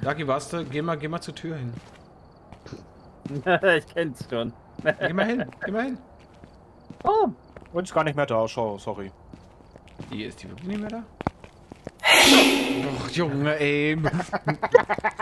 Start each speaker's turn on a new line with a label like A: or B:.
A: Dagi, warst du? Geh mal zur Tür hin.
B: Ich kenn's schon.
A: Geh mal hin, geh mal hin.
C: Oh, und ist gar nicht mehr da, sorry.
A: Hier ist die wirklich nicht mehr da? Och, Junge, ey.